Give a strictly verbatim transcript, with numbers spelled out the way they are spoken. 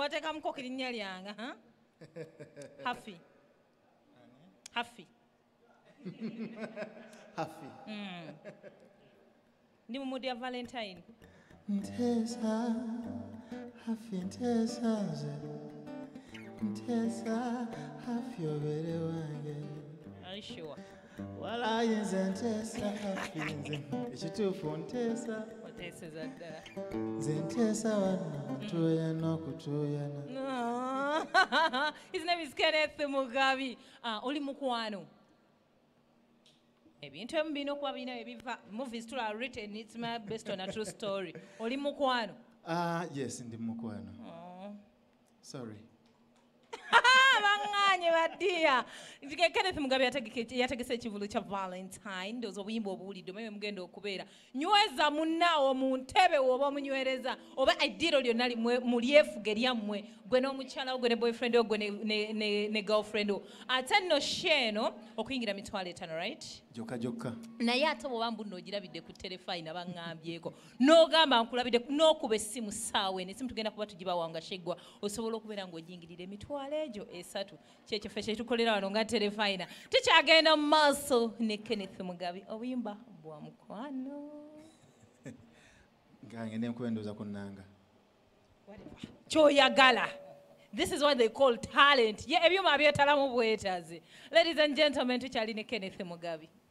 wateka mko kirinnya lyanga, huh? Haffy. Haffy. Haffy. Mm. Ndi mu mood ya Valentine. Ntesa, Haffy ntesa nze. Ntesa, Haffy obere wange. Are you sure? Wala nze ntesa, Haffy nze. Ekituufu ntesa. Oteseza ddala. Nze ntesa wano kutuuyana okutuuyana. His name is Kenneth Mugabi. Ah, oli mukwano. Ebintu ebimu birina okuba birina ebiva. Movies too are written, it's my based on a true story. Oli mukwano. Ah, yes, ndi mukwano. Oh. Sorry. Banganye badia. Kenneth Mugabi yategese ekivulu kya Valentine. Ndozo obuyimba obuwulidde mewe mugenda okubeera. Nyweza munnaawo mu ntebe oba omunywereza oba eddiro lyonna mulyefuge lyammwe gwe n'omukyala gwe ne boyfriend gwe ne ne ne girlfriend ate nno sheeno okuyingira mitwalo etaano, right? Jokka jokka. Naye ate bw'oba mbu n'ogirabidde ku terefayina baŋŋambyeko n'ogamba nkulabidde n'okuba essimu ssaawa eno essimu tugenda kuba tugibawanga sheggwa osobola okubeera ng'ogingirira emitwalo egyo esatu kyekifo kye tukolera wano nga terefayina tukyagenda mu maaso ne Kenneth Mugabi obuyimba bwa mukwano ngange nenkwendoza kunnanga kyoyagala. This is what they call talent. Ye ebyuma byetalamu bwetaazi. Ladies and gentlemen, tukyali ne Kenneth Mugabi.